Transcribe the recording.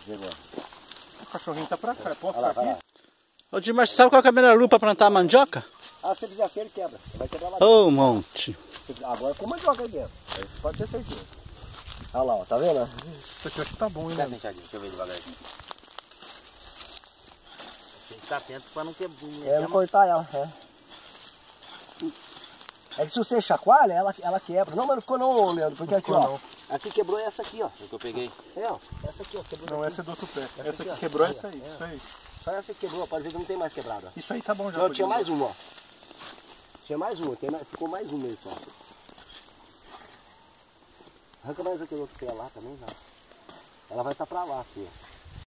O cachorrinho tá pra cá, pode ficar aqui? Ô Dimas, sabe qual é a melhor lupa pra plantar mandioca? Ah, se fizer assim ele quebra. Vai quebrar lá Ô, monte. Agora tem mandioca aí dentro. Aí você pode ter certeza. Olha lá, ó, tá vendo? Isso aqui eu acho que tá bom, hein, Tá né? sentadinho, deixa eu ver devagarzinho. Tem que estar atento pra não quebrar. Não cortar ela, É que se você chacoalha, ela quebra. Não, mas não ficou não, Leandro, porque aqui, ó. Aqui quebrou essa aqui, ó. O que eu peguei. Ó. Essa aqui, ó, quebrou. Não, daqui. essa é do outro pé. Essa aqui, aqui ó. quebrou, essa aí. Isso aí. Só essa que quebrou, pode ver que não tem mais quebrada. Isso aí tá bom já. Não, tinha mais uma, ó. Tinha mais uma, ficou mais uma aí só. Arranca mais aquele outro pé lá também, não. Ela vai estar pra lá, assim, ó.